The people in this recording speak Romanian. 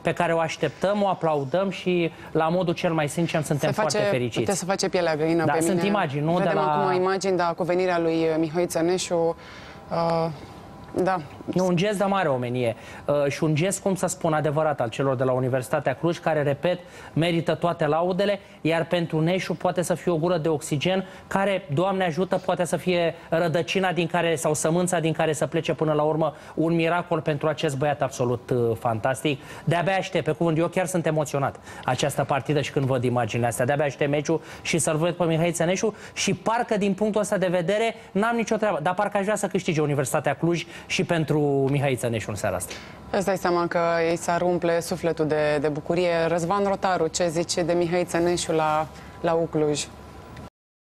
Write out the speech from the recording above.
pe care o așteptăm, o aplaudăm și la modul cel mai sincer suntem foarte fericiți. Puteți să face pielea găină pe mine. Sunt imagini, nu? Vedem acum imagini, da, cu venirea lui Mihai Țăneșu. Da. Nu, un gest de mare omenie și un gest, cum să spun, adevărat al celor de la Universitatea Cluj, care, repet, merită toate laudele, iar pentru Neșu poate să fie o gură de oxigen care, Doamne ajută, poate să fie rădăcina din care, sau sămânța din care să plece până la urmă un miracol pentru acest băiat absolut fantastic. De-abia aștept, pe cuvânt, eu chiar sunt emoționat această partidă și când văd imaginile astea. De-abia aștept meciul și să-l văd pe Mihai Țăneșu și parcă din punctul ăsta de vedere n-am nicio treabă, dar parcă aș vrea să câștige Universitatea Cluj și pentru Mihai Țăneșu în seara asta. Îți dai seama că ei s-ar umple sufletul de bucurie. Răzvan Rotaru, ce zice de Mihai Țăneșu la U Cluj?